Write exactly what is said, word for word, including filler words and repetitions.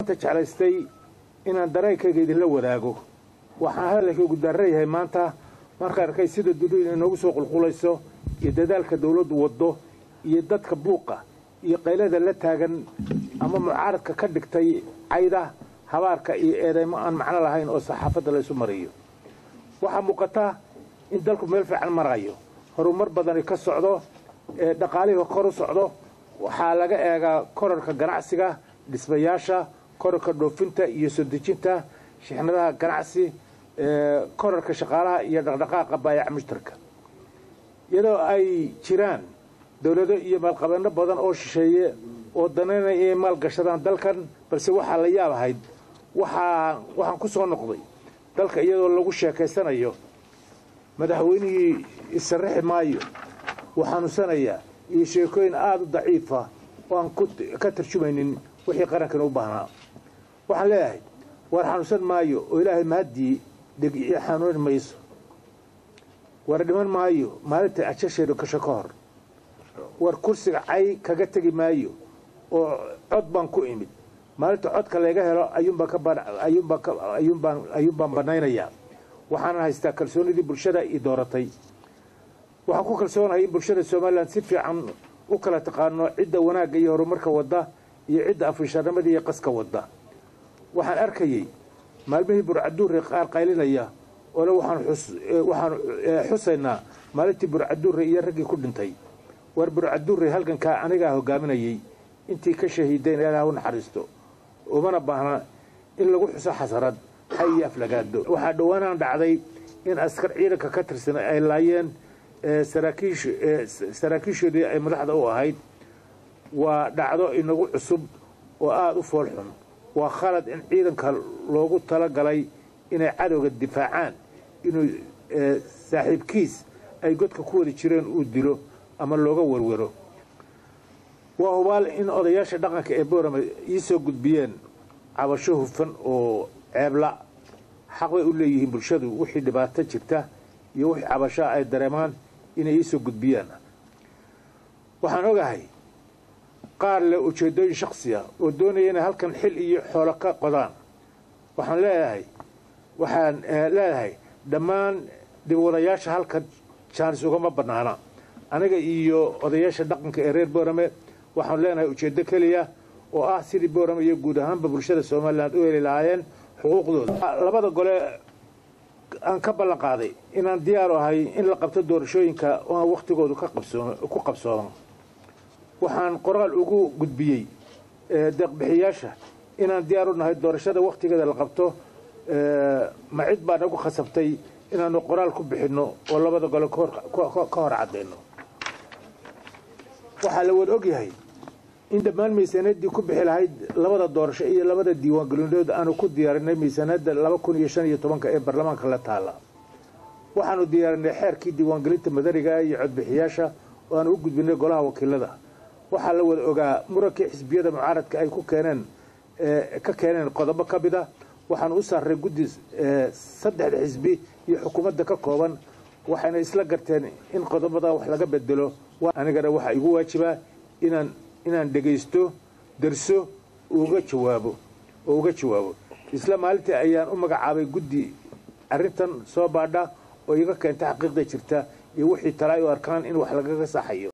jeclaystay inaan dareenkayga idinla wadaago waxaan hadalkaygu darreeyahay maanta markaan arkay sida dunidu inoogu soo qulqulayso iyo dadaalka dawladdu waddo iyo dadka buuqa iyo qaylada la taagan ama mucaaradka ka dhigtay cayda habaarka iyo eedeymo aan macno lahayn oo saxaafadda la isu mariyo waxaa muuqata in dalku meel fiican marayo horumar badani ka socdo ee dhaqaalihi kor u socdo waxaa laga eegaa korarka ganacsiga dhismayaasha korarka dhoofinta iyo soo dejinta shixnadaha ganacsi ee korarka shaqaalaha iyo dhaqdhaqaaqa baayac mushtarka iyadoo ay jiraan dawlado iyo maalqabeeno badan oo shisheeye oo danaynaya inay maalgashadaan dalkan balse waxaa la yaab ahayd waxaa waxaan ku soo noqday dalka iyadoo lagu sheekaysanayo madaxweynihii isarrixi maayo waxaanuusanayaa iyo sheekooyin aada u daciifa oo aan ka tarjumaynin wixii qarankan u baahnaa waxaan leeyahay war xanuunsan maayo oo ilaahay mahaddii dhegii xanuunin mayso war dhiman maayo maalinta ajasheedu gasho ka hor war kursiga cay kaga tegi maayo oo cod baan ku imid maalinta codka laga helo ayuunbaan ka ayuunbaan ayuunbaan ayuunbaan banaynayaa waxaan haystaa kalsoonidii bulshada i dooratay waxaan ku kalsoonahay in bulshada Soomaaliland si fiican u kala taqaano cidda wanaagga iyo horumarka wadda iyo cidda afisharnimada iyo qaska wadda waxaan arkayay maalmihii burcaduur qaar qaylinaya oo waxaan xus waxaan xusaynaa maalintii burcaduur iyo raggii ku dhintay war burcaduur halganka aniga hogaaminayay intii ka shahiideen Ilaahay u naxariisto oo mana baahna in lagu xuso xasarad hay aflagaado waxa dhawaanaan dhacday in askar ciidanka ka tirsan ay laayeen saraakiish saraakiishooda ay madaxda u ahayd waa dhacdo inagu cusub oo aad u fool xun waa khalad in ciidanka loogu tala galay inay cadowga difaacaan inuu saaxiibkiis ay godka ku wada jireen uu dilo ama looga warwaro waa hubaal in odayaasha dhaqanka ee Boorama ii soo gudbiyeen cabasho hufan oo ceebla xaq way u leeyihiin bulshadu wixii dhibaato jirta iyo wixii cabasho ay dareemaan inay ii soo gudbiyaan waxaan ogahay qaar leh ujeedooyin shakhsi ah oo doonaya inay halkan xil iyo xoolo ka qodaan waxaan leeyahay waxaan leeyahay dhammaan dibwadayaasha halkan chance ugama banaana aniga iyo odayaasha dhaqanka ee reer Boorame waxaan leenahay ujeedo kaliya oo ah sidii Boorame iyo guud ahaanba bulshada Soomaaliland u heli lahaayeen xuquuqdooda labada gole aan ka ballan qaaday inaan diyaar u ahay in la qabto doorashooyinka oo aan waqtigoodu ka qabsoono ku qabsoono waxaan qoraal ugu gudbiyay deeq-bixiyaasha inaan diyaar u nahay doorashada waqtigeeda la qabto ma cid baa nagu khasabtay inaanu qoraal ku bixinno oo labada gole ka hor cadeyno waxaa la wada ogyahay in dhammaan miisaaniyadii ku bixi lahayd labada doorasho iyo labada diiwaangelineed aanu ku diyaarinay miisaaniyadda laba kun iyo shan iyo tobanka ee baarlamaanka la taala waxaanu diyaarinay xeerkii diiwaangelinta madaniga iyo codbixiyaasha oo aanu u gudbinay golaha wakiilada waxaa la wada ogaa muranka xisbiyada mucaaradka ay ku keeneen ka keeneen qodobo ka mid ah waxaanu u saaray guddi saddex xisbi iyo xukuumadda ka kooban waxayna isla garteen in qodobada wax laga bedelo anigana waxa igu waajibaa inaan inaan dhageysto darso uga jawaabo oo uga jawaabo isla maalintii ayaan u magacaabay guddi arrintan soo baadha oo iga keenta xaqiiqda jirta iyo wixii talaayo arkaan in wax laga saxayo